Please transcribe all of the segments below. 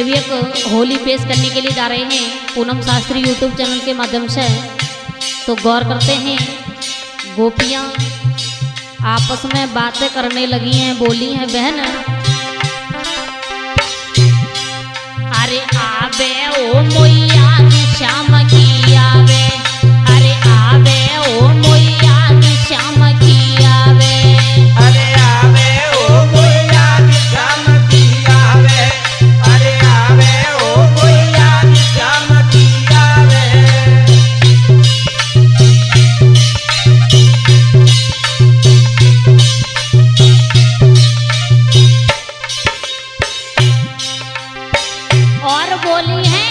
भी एक होली पेश करने के लिए जा रहे हैं पूनम शास्त्री यूट्यूब चैनल के माध्यम से। तो गौर करते हैं, गोपियाँ आपस में बातें करने लगी हैं, बोली हैं बहन, अरे आवे ओ मोइया श्याम की आवे, अरे आवे ओ मोइया श्याम की आवे, अरे आवे ओ मोइया श्याम की आवे, अरे आवे ओ मोइया श्याम की आवे। और बोली है,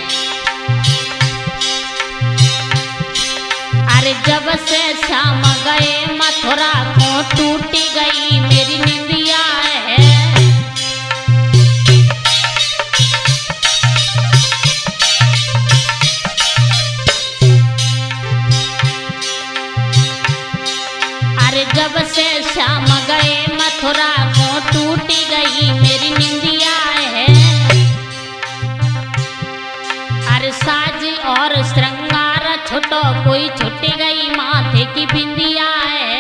अरे जब से शाम गए मथुरा को टूटी गई मेरी निंदिया है, अरे जब से शाम गए मथुरा को टूटी गई मेरी निंदिया है, अरे साज और श्रृंगार छुटो कोई छुट्टी गई माथे की बिंदिया है,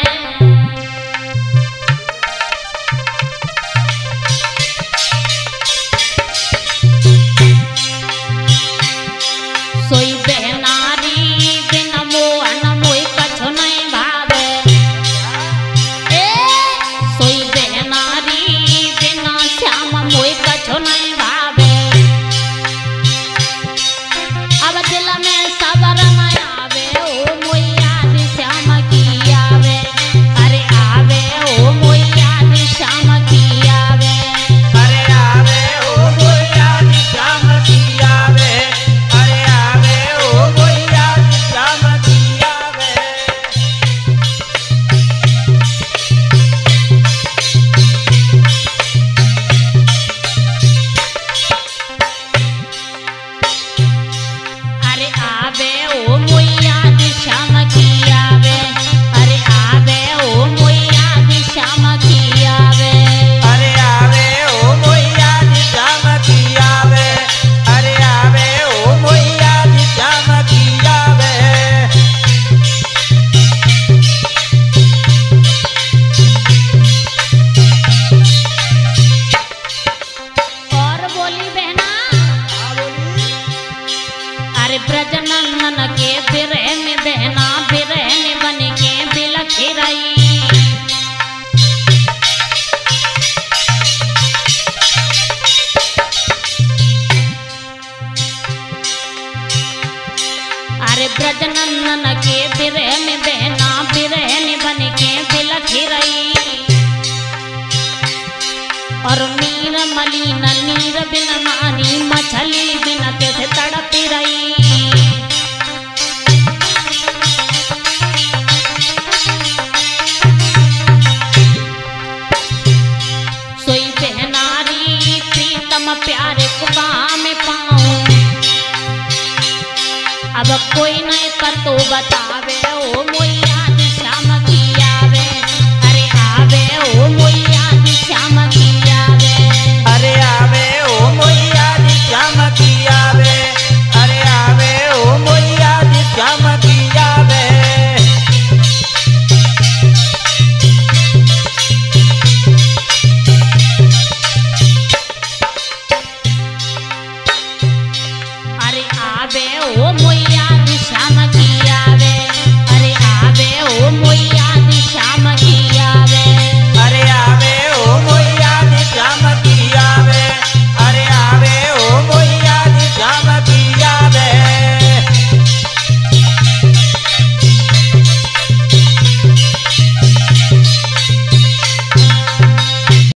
सोई बहनारी बिन मोहन मोई कछु नहीं भावे, ए सोई बहनारी बिना श्याम मोई कछु नहीं भावे, अब दिल में सबर न आवे ओ मोइया श्याम की आवे, अरे आवे ओ मोइया श्याम की आवे, अरे आवे ओ मोइया श्याम की आवे, अरे आवे ओ मोइया श्याम की आवे। अरे आवे ओ मोइया श्याम की आवे, अरे आवे ओ मोइया श्याम की आवे, अरे आवे ओ मोइया श्याम की आवे, अरे आवे ओ मोइया श्याम की आवे। और बोली बहना, अरे ब्रजनंदन के बिरह में बहना बिरहन बन के बिलखी रही, अरे ब्रजनंदन के बिरह में बहना बिरहन बन के बिलखी रही, और नीर मलिन नीर बिन मानी मछली बिन कैसे तड़पी रही, सोई बहनारी प्रीतम प्यारे कुबा में पाऊं, अब कोई नहीं कर तो बतावे ओ मोइया श्याम की आवे, अरे आवे ओ मोइया श्याम की आवे, अरे आवे ओ मोइया श्याम की आवे, अरे आवे ओ मोइया श्याम की आवे। अरे आवे ओ